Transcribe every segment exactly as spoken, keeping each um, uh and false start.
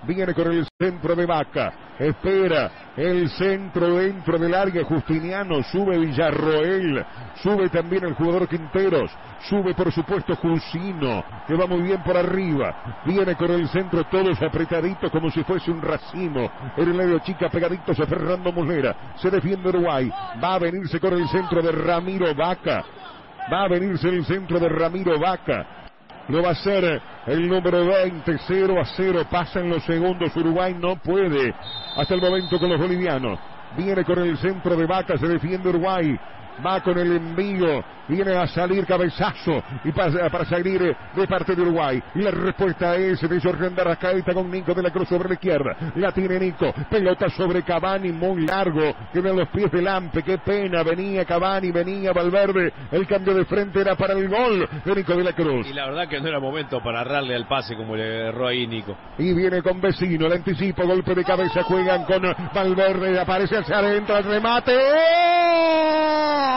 viene con el centro de Vaca, espera el centro dentro del área, Justiniano, sube Villarroel, sube también el jugador Quinteros, sube por supuesto Jusino, que va muy bien por arriba, viene con el centro todos apretaditos como si fuese un racimo, en el área chica pegaditos a Fernando Muslera, se defiende Uruguay, va a venirse con el centro de Ramiro Vaca, va a venirse el centro de Ramiro Vaca, lo va a hacer el número veinte, cero a cero, pasan los segundos, Uruguay no puede, hasta el momento con los bolivianos, viene con el centro de Vaca, se defiende Uruguay, va con el envío, viene a salir cabezazo y para, para salir de parte de Uruguay, y la respuesta es de Jorge Arrascaeta con Nico de la Cruz sobre la izquierda, la tiene Nico, pelota sobre Cavani muy largo, queda en los pies de Lampe, qué pena, venía Cavani, venía Valverde, el cambio de frente era para el gol de Nico de la Cruz. Y la verdad que no era momento para errarle al pase como le erró ahí Nico. Y viene con Vecino, el anticipo, golpe de cabeza, juegan con Valverde, aparece hacia adentro, el remate, ¡oh!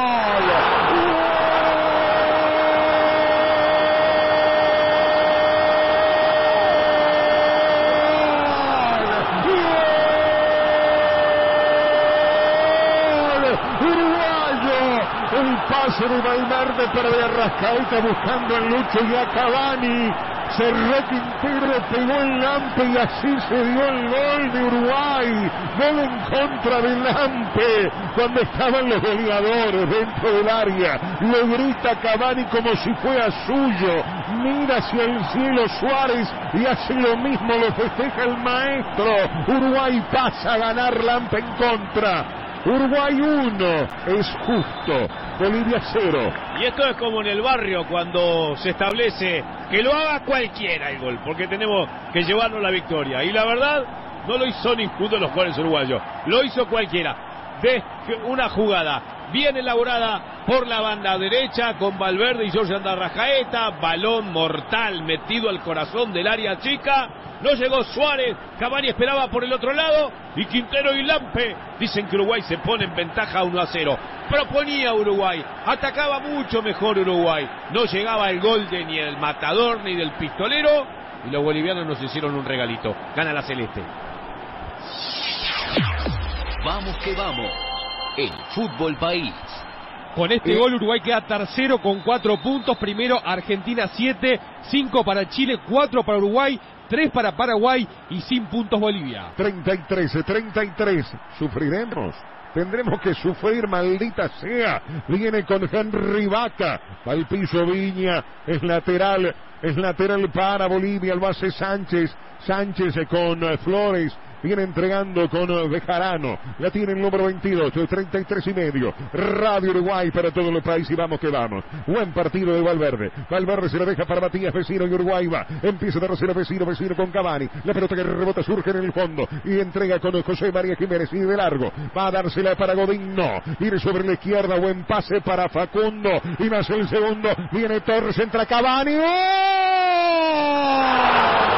El pase de Valverde para de Arrascaeta buscando en Lucho y a Cavani. Cerró Quintero, pegó el Lampe y así se dio el gol de Uruguay. Gol en contra de Lampe cuando estaban los goleadores dentro del área. Le grita Cavani como si fuera suyo. Mira hacia el cielo Suárez y hace lo mismo, lo festeja el maestro. Uruguay pasa a ganar, Lampe en contra. Uruguay uno, es justo, Bolivia cero. Y esto es como en el barrio cuando se establece que lo haga cualquiera el gol, porque tenemos que llevarnos la victoria. Y la verdad, no lo hizo ninguno de los jugadores uruguayos, lo hizo cualquiera. De una jugada bien elaborada por la banda derecha con Valverde y Jorge Arrascaeta, balón mortal metido al corazón del área chica. No llegó Suárez, Cavani esperaba por el otro lado y Quintero y Lampe dicen que Uruguay se pone en ventaja uno a cero. Proponía Uruguay, atacaba mucho mejor Uruguay, no llegaba el gol de ni el matador ni del pistolero y los bolivianos nos hicieron un regalito. Gana la Celeste. Vamos que vamos, el Fútbol País. Con este gol Uruguay queda tercero con cuatro puntos, primero Argentina siete, cinco para Chile, cuatro para Uruguay, tres para Paraguay y sin puntos Bolivia. treinta y tres, treinta y tres, sufriremos. Tendremos que sufrir, maldita sea. Viene con Henry Vaca. Va al piso Viña. Es lateral. Es lateral para Bolivia. Lo hace Sánchez. Sánchez con Flores. Viene entregando con Bejarano. La tiene el número veintidós, treinta y tres y medio. Radio Uruguay para todo el país y vamos que vamos. Buen partido de Valverde. Valverde se la deja para Matías Vecino y Uruguay va. Empieza a tercera Vecino, Vecino con Cavani. La pelota que rebota surge en el fondo y entrega con José María Jiménez y de largo. Va a dársela para Godín, no. Ir sobre la izquierda, buen pase para Facundo. Y más el segundo. Viene Torres, entra Cavani. ¡Oh!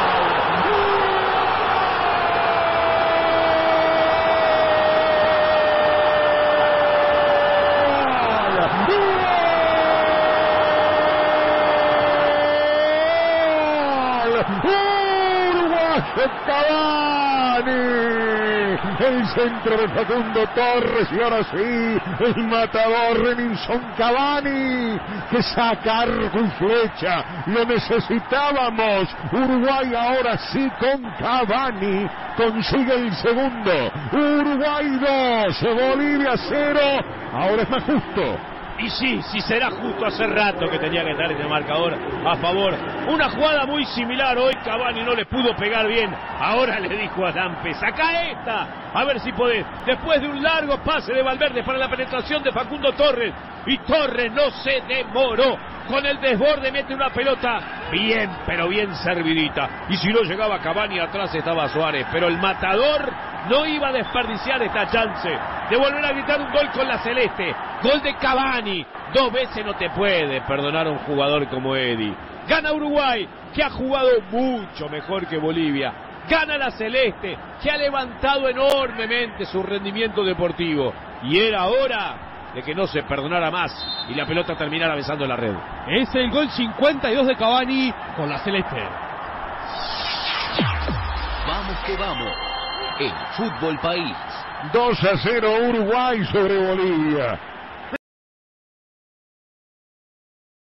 Cavani, el centro de Facundo Torres y ahora sí, el matador Renilson Cavani, que saca arco y flecha, lo necesitábamos. Uruguay ahora sí con Cavani consigue el segundo. Uruguay dos, Bolivia cero, ahora es más justo. Y sí, sí será justo, hace rato que tenía que estar ese marcador a favor. Una jugada muy similar, hoy Cavani no le pudo pegar bien. Ahora le dijo a Lampe, saca esta, a ver si podés. Después de un largo pase de Valverde para la penetración de Facundo Torres. Y Torres no se demoró. Con el desborde mete una pelota bien, pero bien servidita. Y si no llegaba Cavani, atrás estaba Suárez. Pero el matador no iba a desperdiciar esta chance de volver a gritar un gol con la Celeste. Gol de Cavani. Dos veces no te puede perdonar a un jugador como Eddie. Gana Uruguay, que ha jugado mucho mejor que Bolivia. Gana la Celeste, que ha levantado enormemente su rendimiento deportivo. Y era hora de que no se perdonara más y la pelota terminara besando la red. Es el gol cincuenta y dos de Cavani con la Celeste. Vamos Vamos que vamos. En Fútbol País. dos a cero Uruguay sobre Bolivia.